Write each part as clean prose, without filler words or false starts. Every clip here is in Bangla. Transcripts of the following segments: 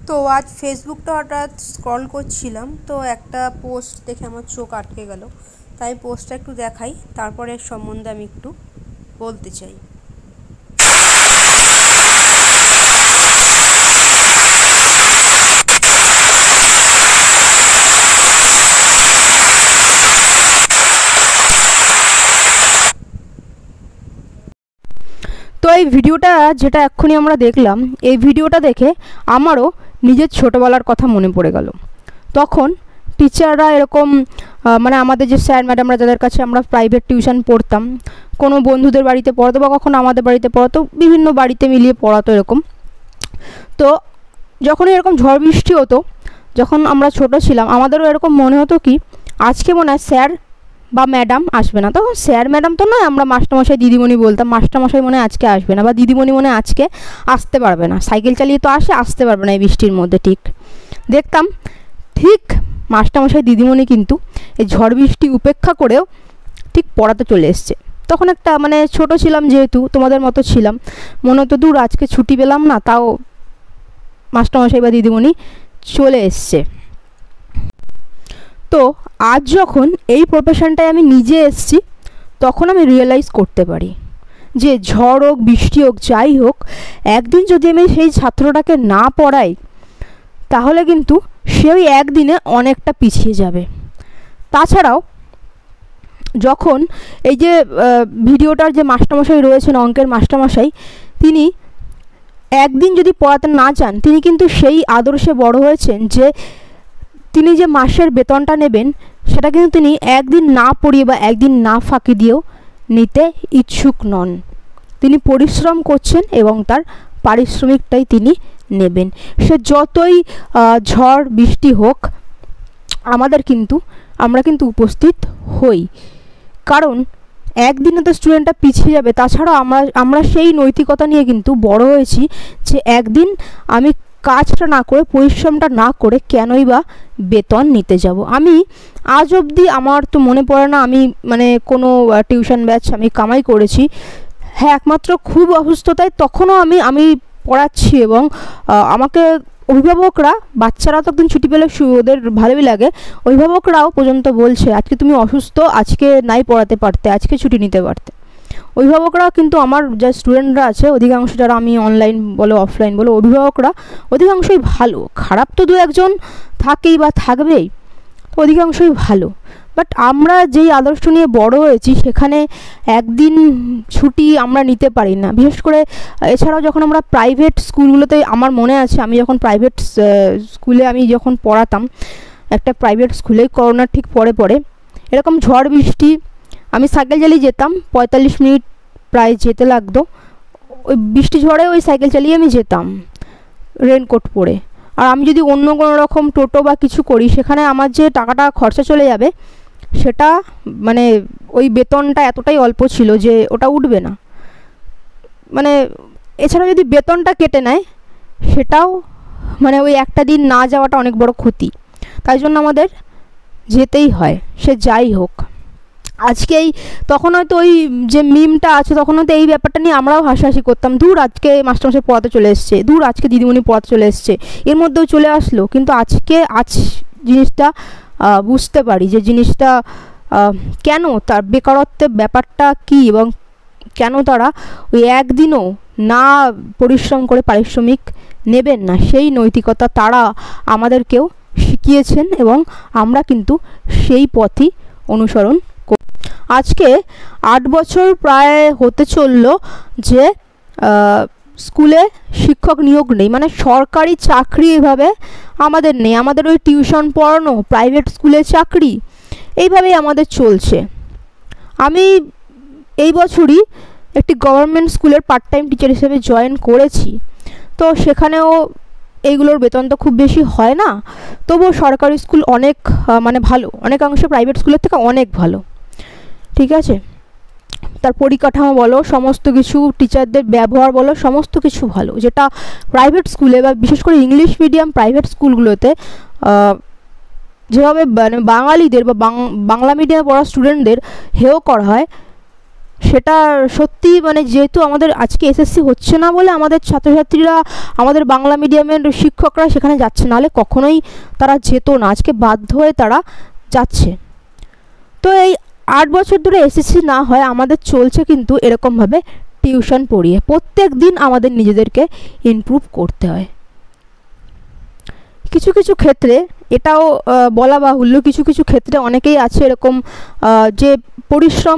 তো আজ ফেসবুকটা হঠাৎ স্ক্রল করছিলাম, তো একটা পোস্ট দেখে আমার চোখ আটকে গেল। তাই পোস্টটা একটু দেখাই, তারপরে এর সম্বন্ধে আমি একটু বলতে চাই। তো এই ভিডিওটা যেটা এক্ষুনি আমরা দেখলাম, এই ভিডিওটা দেখে আমারও নিজের ছোটোবেলার কথা মনে পড়ে গেল। তখন টিচাররা এরকম মানে আমাদের যে স্যার ম্যাডামরা যাদের কাছে আমরা প্রাইভেট টিউশন পড়তাম, কোনো বন্ধুদের বাড়িতে পড়াতো বা কখনো আমাদের বাড়িতে পড়াতো, বিভিন্ন বাড়িতে মিলিয়ে পড়াতো এরকম। তো যখন এরকম ঝড় বৃষ্টি হতো, যখন আমরা ছোট ছিলাম, আমাদেরও এরকম মনে হতো কি আজকে মনে হয় স্যার বা ম্যাডাম আসবে না। তখন স্যার ম্যাডাম তো নয়, আমরা মাস্টারমশাই দিদিমণি বলতাম। মাস্টারমশাই মনে হয় আজকে আসবে না, বা দিদিমণি মনে হয় আজকে আসতে পারবে না, সাইকেল চালিয়ে তো আসতে পারবে না এই বৃষ্টির মধ্যে। ঠিক দেখতাম, ঠিক মাস্টারমশাই দিদিমণি কিন্তু এই ঝড় বৃষ্টি উপেক্ষা করেও ঠিক পড়াতে চলে এসছে। তখন একটা মানে ছোট ছিলাম, যেহেতু তোমাদের মতো ছিলাম, মনে হতো দূর আজকে ছুটি পেলাম না, তাও মাস্টারমশাই বা দিদিমণি চলে এসছে। তো আজ যখন এই প্রফেশনটায় আমি নিজে এসছি, তখন আমি রিয়েলাইজ করতে পারি যে ঝড় হোক বৃষ্টি হোক যাই হোক, একদিন যদি আমি সেই ছাত্রটাকে না পড়াই, তাহলে কিন্তু সে ওই একদিনে অনেকটা পিছিয়ে যাবে। তাছাড়াও যখন এই যে ভিডিওটার যে মাস্টারমশাই রয়েছেন, অঙ্কের মাস্টারমশাই, তিনি একদিন যদি পড়াতে না চান, তিনি কিন্তু সেই আদর্শে বড় হয়েছেন যে তিনি যে মাসের বেতনটা নেবেন, সেটা কিন্তু তিনি একদিন না পড়িয়ে বা একদিন না ফাঁকি দিয়েও নিতে ইচ্ছুক নন। তিনি পরিশ্রম করছেন এবং তার পারিশ্রমিকটাই তিনি নেবেন। সে যতই ঝড় বৃষ্টি হোক, আমরা কিন্তু উপস্থিত হই, কারণ একদিনে তো স্টুডেন্টটা পিছিয়ে যাবে। তাছাড়াও আমরা সেই নৈতিকতা নিয়ে কিন্তু বড় হয়েছি যে একদিন আমি কাজটা না করে, পরিশ্রমটা না করে কেনই বা বেতন নিতে যাব। আমি আজ অবধি আমার তো মনে পড়ে না আমি মানে কোনো টিউশন ব্যাচ আমি কামাই করেছি। হ্যাঁ, একমাত্র খুব অসুস্থতায় তখনও আমি পড়াচ্ছি, এবং আমাকে অভিভাবকরা, বাচ্চারা তো একদিন ছুটি পেলে ওদের ভালোই লাগে, অভিভাবকরাও পর্যন্ত বলছে আজকে তুমি অসুস্থ, আজকে নাই পড়াতে পারতে, আজকে ছুটি নিতে পারতে। অভিভাবকরা কিন্তু আমার যা স্টুডেন্টরা আছে, অধিকাংশ যারা আমি অনলাইন বলো অফলাইন বলো, অভিভাবকরা অধিকাংশই ভালো। খারাপ তো দু একজন থাকেই বা থাকবেই, অধিকাংশই ভালো। বাট আমরা যেই আদর্শ নিয়ে বড় হয়েছি, সেখানে একদিন ছুটি আমরা নিতে পারি না। বিশেষ করে এছাড়াও যখন আমরা প্রাইভেট স্কুলগুলোতে, আমার মনে আছে আমি যখন প্রাইভেট স্কুলে আমি যখন পড়াতাম, একটা প্রাইভেট স্কুলে করোনার ঠিক পরে এরকম ঝড় বৃষ্টি, আমি সাইকেল চালিয়ে যেতাম, 45 মিনিট প্রায় যেতে লাগতো। ওই বৃষ্টি ঝড়ে ওই সাইকেল চালিয়ে আমি যেতাম রেনকোট পরে। আর আমি যদি অন্য কোনো রকম টোটো বা কিছু করি, সেখানে আমার যে টাকাটা খরচা চলে যাবে, সেটা মানে ওই বেতনটা এতটাই অল্প ছিল যে ওটা উঠবে না। মানে এছাড়া যদি বেতনটা কেটে নেয়, সেটাও মানে ওই একটা দিন না যাওয়াটা অনেক বড় ক্ষতি। তাই জন্য আমাদের যেতেই হয়, সে যাই হোক। আজকেই তখন হয়তো ওই যে মিমটা আছে, তখন হয়তো এই ব্যাপারটা নিয়ে আমরাও হাসাহাসি করতাম, দূর আজকে মাস্টারমশাই পড়াতে চলে এসছে, দূর আজকে দিদিমণি পড়াতে চলে এসছে, এর মধ্যেও চলে আসলো। কিন্তু আজ জিনিসটা বুঝতে পারি যে জিনিসটা কেন, তার বেকারত্বের ব্যাপারটা কী, এবং কেন তারা ওই একদিনও না পরিশ্রম করে পারিশ্রমিক নেবেন না, সেই নৈতিকতা তারা আমাদেরকেও শিখিয়েছেন, এবং আমরা কিন্তু সেই পথই অনুসরণ করি। আজকে 8 বছর প্রায় হতে চললো যে স্কুলে শিক্ষক নিয়োগ নেই, মানে সরকারি চাকরি এভাবে আমাদের নেই। আমাদের ওই টিউশন পড়ানো, প্রাইভেট স্কুলে চাকরি, এইভাবেই আমাদের চলছে। আমি এই বছরই একটি গভর্নমেন্ট স্কুলের পার্ট টাইম টিচার হিসেবে জয়েন করেছি। তো সেখানেও এইগুলোর বেতন তো খুব বেশি হয় না, তবুও সরকারি স্কুল অনেক মানে ভালো, অনেকাংশে প্রাইভেট স্কুলের থেকে অনেক ভালো। ঠিক আছে, তার পরিকাঠামো বলো, সমস্ত কিছু, টিচারদের ব্যবহার বলো, সমস্ত কিছু ভালো, যেটা প্রাইভেট স্কুলে বা বিশেষ করে ইংলিশ মিডিয়াম প্রাইভেট স্কুলগুলোতে যেভাবে মানে বাঙালিদের বা বাংলা মিডিয়ামে পড়া স্টুডেন্টদের হেয় করা হয়, সেটা সত্যি মানে যেহেতু আমাদের আজকে এসএসসি হচ্ছে না বলে আমাদের ছাত্রছাত্রীরা, আমাদের বাংলা মিডিয়ামের শিক্ষকরা সেখানে যাচ্ছে, নাহলে কখনোই তারা যেত না, আজকে বাধ্য হয়ে তারা যাচ্ছে। তো এই 8 বছর ধরে এসএসসি না হয় আমাদের চলছে কিন্তু এরকমভাবে টিউশন পড়িয়ে। প্রত্যেক দিন আমাদের নিজেদেরকে ইমপ্রুভ করতে হয়। কিছু কিছু ক্ষেত্রে এটাও বলা বাহুল্য, কিছু কিছু ক্ষেত্রে অনেকেই আছে এরকম যে পরিশ্রম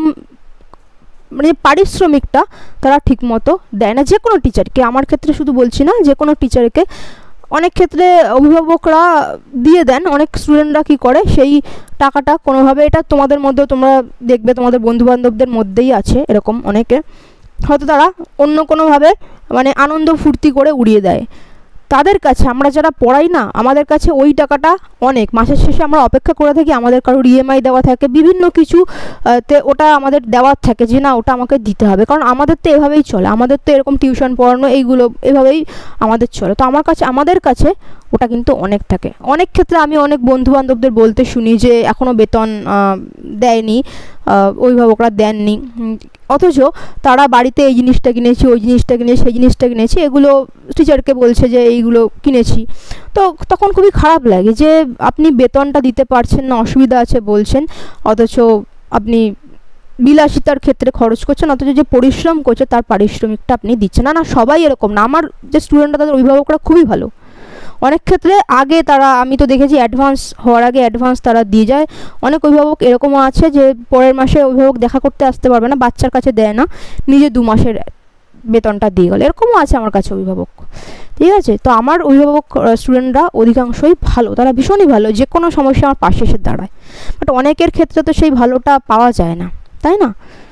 মানে পারিশ্রমিকটা তারা ঠিকমতো দেয় না, যে কোনো টিচারকে, আমার ক্ষেত্রে শুধু বলছি না, যে কোনো টিচারকে অনেক ক্ষেত্রে অভিভাবকরা দিয়ে দেন। অনেক স্টুডেন্টরা কী করে সেই টাকাটা কোনোভাবে, এটা তোমাদের মধ্যেও তোমরা দেখবে, তোমাদের বন্ধুবান্ধবদের মধ্যেই আছে এরকম অনেকে, হয়তো তারা অন্য কোনোভাবে মানে আনন্দ ফুর্তি করে উড়িয়ে দেয়। তাদের কাছে আমরা যারা পড়াই না, আমাদের কাছে ওই টাকাটা অনেক। মাসের শেষে আমরা অপেক্ষা করে থাকি, আমাদের কারোর ইএমআই দেওয়া থাকে, বিভিন্ন কিছু তে ওটা আমাদের দেওয়ার থাকে যে না ওটা আমাকে দিতে হবে, কারণ আমাদের তো এভাবেই চলে, আমাদের তো এরকম টিউশন পড়ানো এইগুলো এভাবেই আমাদের চলে। তো আমাদের কাছে ওটা কিন্তু অনেক থাকে। অনেক ক্ষেত্রে আমি অনেক বন্ধুবান্ধবদের বলতে শুনি যে এখনও বেতন দেয়নি, অভিভাবকরা দেননি, অথচ তারা বাড়িতে এই জিনিসটা কিনেছি, ওই জিনিসটা কিনেছি, সেই জিনিসটা কিনেছি, এগুলো টিচারকে বলছে যে এইগুলো কিনেছি। তো তখন খুবই খারাপ লাগে যে আপনি বেতনটা দিতে পারছেন না, অসুবিধা আছে বলছেন, অথচ আপনি বিলাসিতার ক্ষেত্রে খরচ করছেন, অথচ যে পরিশ্রম করছে তার পারিশ্রমিকটা আপনি দিচ্ছেন না। না, সবাই এরকম না। আমার যে স্টুডেন্টরা তাদের অভিভাবকরা খুবই ভালো। অনেক ক্ষেত্রে আগে তারা, আমি তো দেখেছি অ্যাডভান্স হওয়ার আগে অ্যাডভান্স তারা দিয়ে যায়। অনেক অভিভাবক এরকমও আছে যে পরের মাসে অভিভাবক দেখা করতে আসতে পারবে না, বাচ্চার কাছে দেয় না, নিজে 2 মাসের বেতনটা দিয়ে গেল, এরকমও আছে আমার কাছে অভিভাবক। ঠিক আছে, তো আমার অভিভাবক স্টুডেন্টরা অধিকাংশই ভালো, তারা ভীষণই ভালো, যে কোনো সমস্যা আমার পাশে এসে দাঁড়ায়। বাট অনেকের ক্ষেত্রে তো সেই ভালোটা পাওয়া যায় না, তাই না?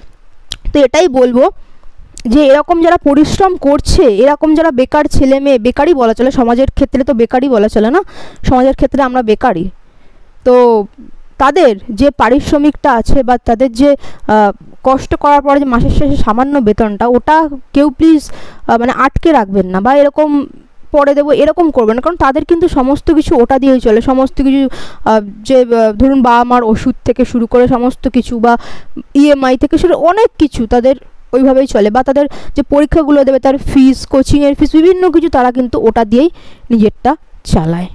তো এটাই বলবো যে এরকম যারা পরিশ্রম করছে, এরকম যারা বেকার ছেলে মেয়ে, বেকারই বলা চলে, সমাজের ক্ষেত্রে তো বেকারই বলা চলে না, সমাজের ক্ষেত্রে আমরা বেকারই, তো তাদের যে পারিশ্রমিকটা আছে বা তাদের যে কষ্ট করার পরে যে মাসের শেষে সামান্য বেতনটা, ওটা কেউ প্লিজ মানে আটকে রাখবেন না বা এরকম পরে দেবো এরকম করবেন না, কারণ তাদের কিন্তু সমস্ত কিছু ওটা দিয়েই চলে। সমস্ত কিছু যে ধরুন বাবা মার ওষুধ থেকে শুরু করে সমস্ত কিছু, বা ইএমআই থেকে শুরু অনেক কিছু তাদের ওইভাবেই চলে, বা তাদের যে পরীক্ষাগুলো দেবে তার ফিস, কোচিংয়ের ফিস, বিভিন্ন কিছু তারা কিন্তু ওটা দিয়েই নিজেরটা চালায়।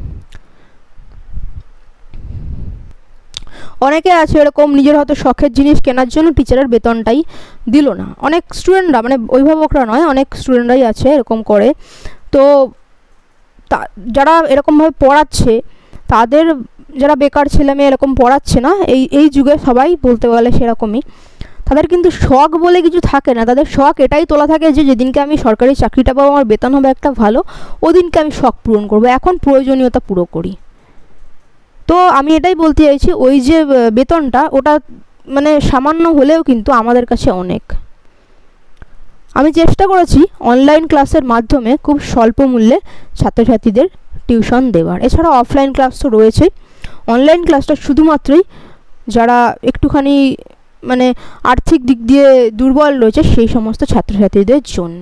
অনেকে আছে এরকম নিজের হয়তো শখের জিনিস কেনার জন্য টিচারের বেতনটাই দিল না। অনেক স্টুডেন্টরা, মানে অভিভাবকরা নয়, অনেক স্টুডেন্টরাই আছে এরকম করে। তো যারা এরকমভাবে পড়াচ্ছে, তাদের যারা বেকার ছেলে মেয়ে এরকম পড়াচ্ছে না, এই যুগে সবাই বলতে গেলে সেরকমই, তাদের কিন্তু শখ বলে কিছু থাকে না। তাদের শখ এটাই তোলা থাকে যে যেদিনকে আমি সরকারি চাকরিটা পাবো, আমার বেতন হবে একটা ভালো, ওদিনকে আমি শখ পূরণ করবো, এখন প্রয়োজনীয়তা পুরো করি। তো আমি এটাই বলতে চাইছি, ওই যে বেতনটা ওটা মানে সামান্য হলেও কিন্তু আমাদের কাছে অনেক। আমি চেষ্টা করেছি অনলাইন ক্লাসের মাধ্যমে খুব স্বল্প মূল্যে ছাত্রছাত্রীদের টিউশন দেওয়ার। এছাড়া অফলাইন ক্লাস তো রয়েছেই। অনলাইন ক্লাসটা শুধুমাত্রই যারা একটুখানি মানে আর্থিক দিক দিয়ে দুর্বল রয়েছে সেই সমস্ত ছাত্রছাত্রীদের জন্য।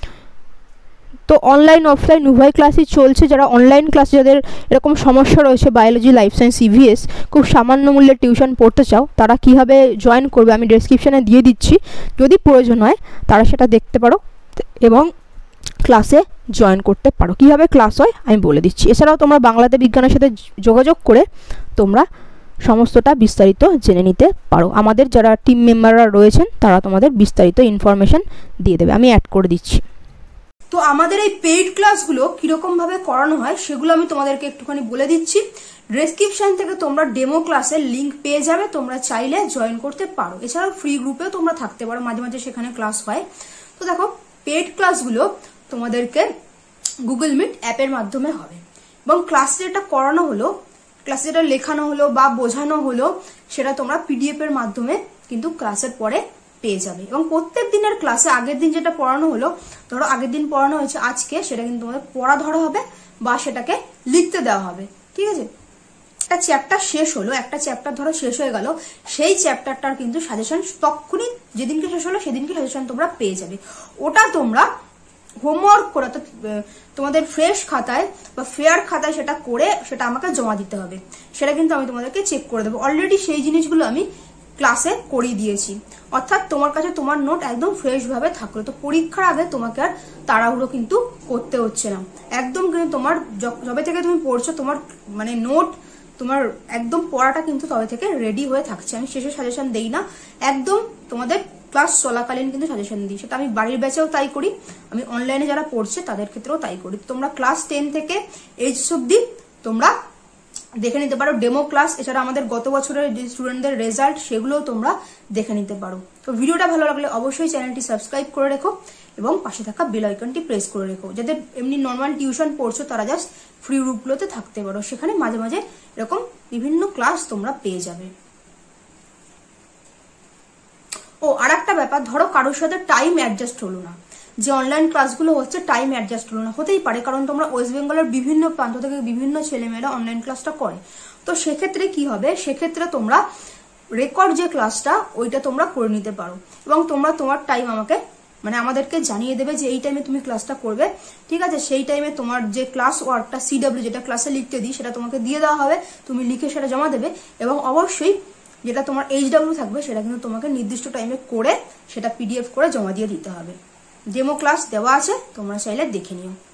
তো অনলাইন অফলাইন উভয় ক্লাসই চলছে। যারা অনলাইন ক্লাসে, যাদের এরকম সমস্যা রয়েছে, বায়োলজি, লাইফ সায়েন্স, ইভিএস, খুব সামান্য মূল্যে টিউশন পড়তে চাও, তারা কীভাবে জয়েন করবে আমি ডেসক্রিপশানে দিয়ে দিচ্ছি। যদি প্রয়োজন হয় তারা সেটা দেখতে পারো এবং ক্লাসে জয়েন করতে পারো। কীভাবে ক্লাস হয় আমি বলে দিচ্ছি। এছাড়াও তোমরা বাংলাতে বিজ্ঞানের সাথে যোগাযোগ করে তোমরা সমস্তটা বিস্তারিত জেনে নিতে পারো। আমাদের যারা টিম মেম্বাররা রয়েছেন তারা তোমাদের বিস্তারিত ইনফরমেশন দিয়ে দেবে, আমি অ্যাড করে দিচ্ছি। তো আমাদের এই পেইড ক্লাসগুলো কীরকমভাবে করানো হয় সেগুলো আমি তোমাদেরকে একটুখানি বলে দিচ্ছি। ডেসক্রিপশন থেকে তোমরা ডেমো ক্লাসের লিঙ্ক পেয়ে যাবে, তোমরা চাইলে জয়েন করতে পারো। এছাড়াও ফ্রি গ্রুপেও তোমরা থাকতে পারো, মাঝে মাঝে সেখানে ক্লাস হয়। তো দেখো, পেইড ক্লাসগুলো তোমাদেরকে গুগল মিট অ্যাপের মাধ্যমে হবে, এবং ক্লাসে যেটা করানো হলো, ক্লাসে যেটা লেখানো হলো বা বোঝানো হলো, সেটা তোমরা পিডিএফ এর মাধ্যমে কিন্তু ক্লাসের পরে পেয়ে যাবে। এবং প্রত্যেক দিনের ক্লাসে আগের দিন যেটা পড়ানো হলো, ধরো আগের দিন পড়ানো হয়েছে আজকে, সেটা কিন্তু তোমাদের পড়া ধরা হবে বা সেটাকে লিখতে দেওয়া হবে। ঠিক আছে, একটা চ্যাপ্টার শেষ হলো, একটা চ্যাপ্টার ধরো শেষ হয়ে গেল, সেই চ্যাপ্টারটার কিন্তু সাজেশন তখনই, যেদিনকে শেষ হলো সেদিনকে সাজেশন তোমরা পেয়ে যাবে। ওটা তোমরা হোমওয়ার্ক করে, তোমাদের ফ্রেশ খাতায় বা ফেয়ার খাতায় সেটা করে সেটা আমাকে জমা দিতে হবে। সেটা কিন্তু আমি তোমাদেরকে চেক করে দেবো। অলরেডি সেই জিনিসগুলো আমি ক্লাসে করিয়ে দিয়েছি, অর্থাৎ তোমার কাছে তোমার নোট একদম ফ্রেশ ভাবে থাকলো। তো পরীক্ষার আগে তোমাকে আর তাড়াহুড়ো কিন্তু করতে হচ্ছে না, একদম কিন্তু তোমার যবে থেকে তুমি পড়ছো তোমার মানে নোট তোমার একদম পড়াটা কিন্তু তবে থেকে রেডি হয়ে থাকছে। আমি শেষে সাজেশন দেই না, একদম তোমাদের ক্লাস চলাকালীন কিন্তু সাজেশন দিই, সেটা আমি বাড়ির ব্যাচেও তাই করি, আমি অনলাইনে যারা পড়ছে তাদের ক্ষেত্রেও তাই করি। তোমরা ক্লাস 10 থেকে এইচএস অব্দি তোমরা দেখে নিতে পারো ডেমো ক্লাস, এছাড়া আমাদের গত বছরের যে স্টুডেন্টদের রেজাল্ট সেগুলোও তোমরা দেখে নিতে পারো। তো ভিডিওটা ভালো লাগলে অবশ্যই চ্যানেলটি সাবস্ক্রাইব করে রেখো এবং পাশে থাকা বেল আইকনটি প্রেস করে রেখো, যাদের এমনি নর্মাল টিউশন পড়ছো তারা জাস্ট ফ্রি গ্রুপগুলোতে থাকতে পারো, সেখানে মাঝে মাঝে এরকম বিভিন্ন ক্লাস তোমরা পেয়ে যাবে। ও আর একটা ব্যাপার, ধরো কারোর সাথে টাইম অ্যাডজাস্ট হলো না, যে অনলাইন ক্লাসগুলো হচ্ছে টাইম অ্যাডজাস্ট হলো না, হতেই পারে কারণ তোমরা ওয়েস্ট বেঙ্গলের বিভিন্ন প্রান্ত থেকে বিভিন্ন ছেলেমেয়েরা অনলাইন ক্লাসটা করে। তো সেক্ষেত্রে কি হবে, সেক্ষেত্রে তোমরা রেকর্ড যে ক্লাসটা ওইটা তোমরা করে নিতে পারো এবং তোমরা তোমার টাইম আমাকে মানে আমাদেরকে জানিয়ে দেবে যে এই টাইমে তুমি ক্লাসটা করবে, ঠিক আছে। সেই টাইমে তোমার যে ক্লাস ওয়ার্কটা CW যেটা ক্লাসে লিখতে দিই সেটা তোমাকে দিয়ে দেওয়া হবে, তুমি লিখে সেটা জমা দেবে এবং অবশ্যই যেটা তোমার HW থাকবে সেটা কিন্তু তোমাকে নির্দিষ্ট টাইমে করে সেটা PDF করে জমা দিয়ে দিতে হবে। ডেমো ক্লাস দেওয়া আছে, তোমরা চাইলে দেখে নিও।